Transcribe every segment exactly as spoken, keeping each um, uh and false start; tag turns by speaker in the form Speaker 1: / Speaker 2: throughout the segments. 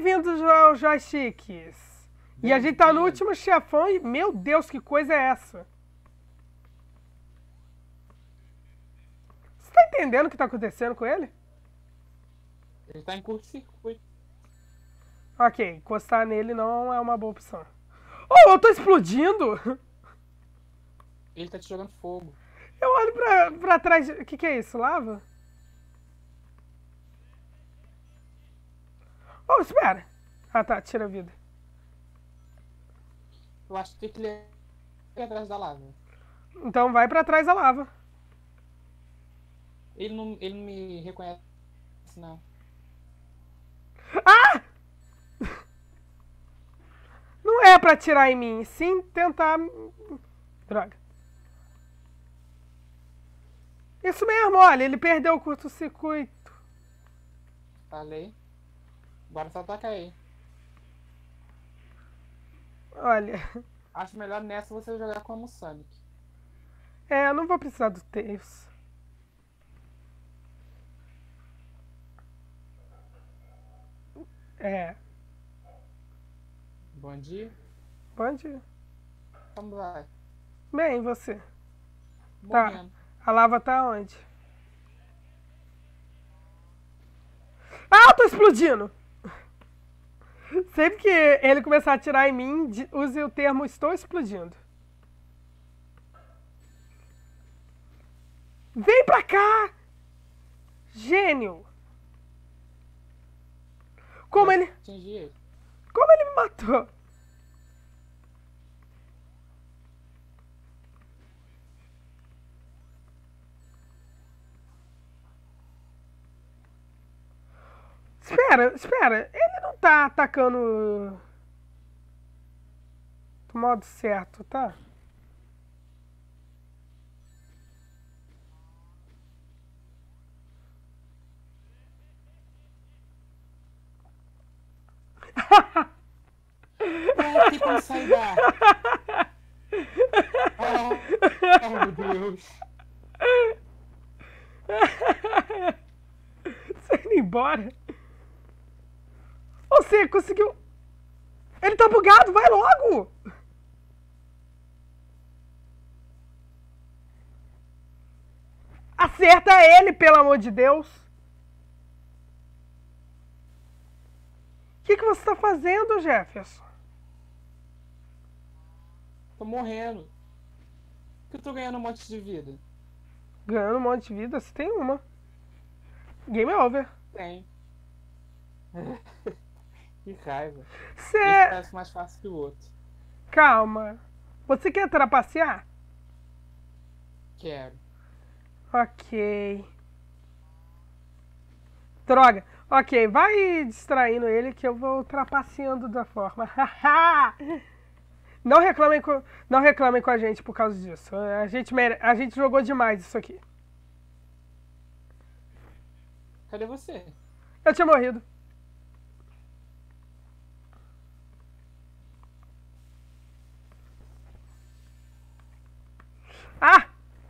Speaker 1: Bem-vindos aos joysticks. E a gente tá no último chefão e, meu Deus, que coisa é essa? Você tá entendendo o que tá acontecendo com ele?
Speaker 2: Ele tá em curto-circuito.
Speaker 1: Ok, encostar nele não é uma boa opção. Oh, eu tô explodindo!
Speaker 2: Ele tá te jogando fogo.
Speaker 1: Eu olho pra, pra trás. O que, que é isso? Lava? Oh, espera! Ah tá, tira a vida.
Speaker 2: Eu acho que tem que ir atrás da lava.
Speaker 1: Então vai pra trás da lava.
Speaker 2: Ele não, ele não me reconhece, não.
Speaker 1: Ah! Não é pra atirar em mim, sim tentar... Droga. Isso mesmo, olha, ele perdeu o curto-circuito.
Speaker 2: Falei. Bora só atacar aí.
Speaker 1: Olha...
Speaker 2: Acho melhor nessa você jogar como Sonic.
Speaker 1: É, eu não vou precisar do Tails. É.
Speaker 2: Bom dia.
Speaker 1: Bom dia.
Speaker 2: Como vai?
Speaker 1: Bem, e você?
Speaker 2: Morrendo.
Speaker 1: Tá. A lava tá onde? Ah, eu tô explodindo! Sempre que ele começar a atirar em mim, use o termo estou explodindo. Vem pra cá! Gênio! Como ele...
Speaker 2: Atingi ele.
Speaker 1: Como ele me matou? Espera, espera. Ele não tá atacando do modo certo, tá?
Speaker 2: Não tem como sair da... Oh, oh, meu Deus.
Speaker 1: Você indo embora? Você conseguiu... Ele tá bugado, vai logo! Acerta ele, pelo amor de Deus! O que, que você tá fazendo, Jefferson?
Speaker 2: Tô morrendo. Por que eu tô ganhando um monte de vida?
Speaker 1: Ganhando um monte de vida, você tem uma. Game over.
Speaker 2: Tem. Que raiva.
Speaker 1: Você...
Speaker 2: Esse parece mais fácil que o outro.
Speaker 1: Calma. Você quer trapacear?
Speaker 2: Quero.
Speaker 1: Ok. Droga. Ok, vai distraindo ele que eu vou trapaceando da forma. Não reclamem com, não reclamem com a gente por causa disso. A gente, mere... a gente jogou demais isso aqui.
Speaker 2: Cadê você?
Speaker 1: Eu tinha morrido. Ah!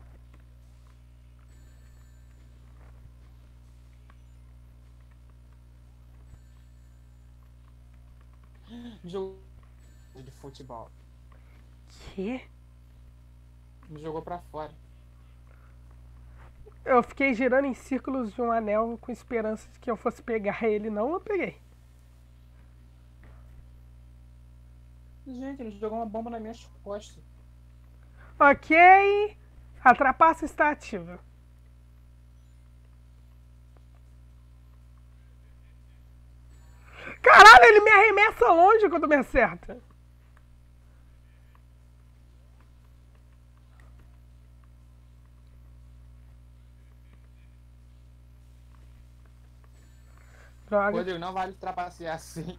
Speaker 2: Jogo de futebol.
Speaker 1: Que?
Speaker 2: Me jogou pra fora.
Speaker 1: Eu fiquei girando em círculos de um anel com esperança de que eu fosse pegar ele. Não, eu peguei.
Speaker 2: Gente, ele jogou uma bomba nas minhas costas.
Speaker 1: Ok. A trapaça está ativa. Caralho, ele me arremessa longe quando me acerta. Droga.
Speaker 2: Rodrigo, não vale trapacear assim.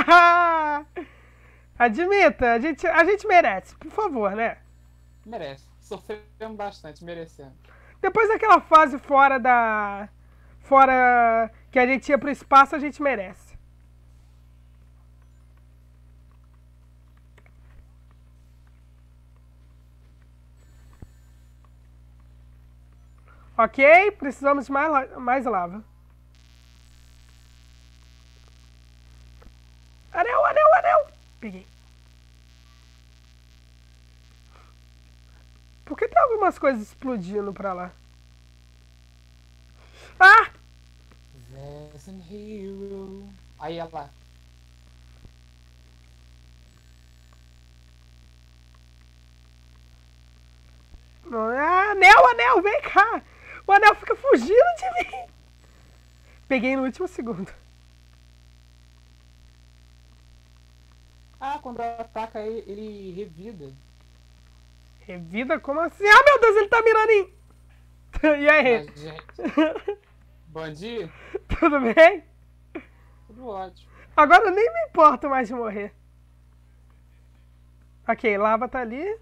Speaker 1: Admita, a gente, a gente merece, por favor, né?
Speaker 2: Merece. Sofremos bastante, merecendo.
Speaker 1: Depois daquela fase fora da... Fora que a gente ia pro espaço, a gente merece. Ok, precisamos de mais, mais lava. Peguei. Por que tem algumas coisas explodindo pra lá? Ah!
Speaker 2: Resident Hero. Aí ela.
Speaker 1: Ah, anel, anel, vem cá! O anel fica fugindo de mim! Peguei no último segundo.
Speaker 2: Ah, quando ela ataca ele, ele revida.
Speaker 1: Revida? Como assim? Ah, meu Deus, ele tá mirando em... E aí?
Speaker 2: Mas, gente. Bandi?
Speaker 1: Tudo bem?
Speaker 2: Tudo ótimo.
Speaker 1: Agora eu nem me importo mais de morrer. Ok, lava tá ali.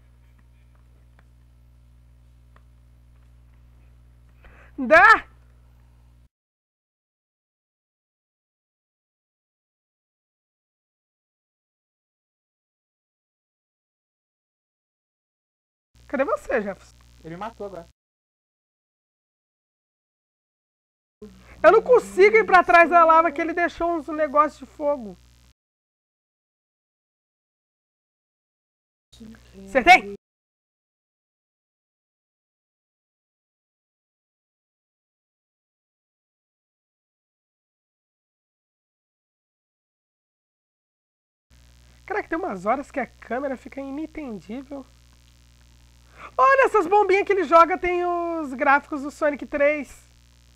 Speaker 1: Dá! Cadê você, Jefferson?
Speaker 2: Ele me matou agora.
Speaker 1: Eu não consigo ir pra trás da lava que ele deixou uns negócios de fogo. Acertei! Caraca, tem umas horas que a câmera fica inentendível. Olha, essas bombinhas que ele joga tem os gráficos do Sonic três.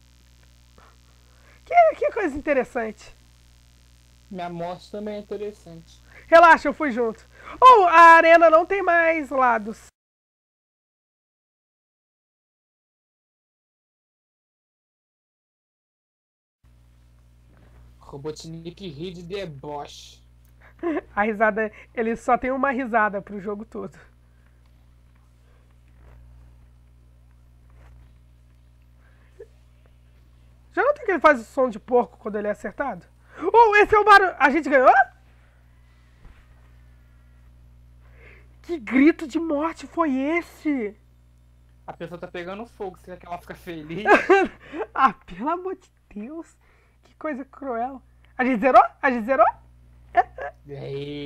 Speaker 1: Que, que coisa interessante.
Speaker 2: Minha morte também é interessante.
Speaker 1: Relaxa, eu fui junto. Oh, a arena não tem mais lados.
Speaker 2: Robotnik ri de deboche.
Speaker 1: A risada, ele só tem uma risada pro jogo todo. Já notou que ele faz o som de porco quando ele é acertado? Oh, esse é o barulho. A gente ganhou? Que grito de morte foi esse?
Speaker 2: A pessoa tá pegando fogo, você quer que ela fica feliz?
Speaker 1: Ah, pelo amor de Deus. Que coisa cruel. A gente zerou? A gente zerou?
Speaker 2: E aí?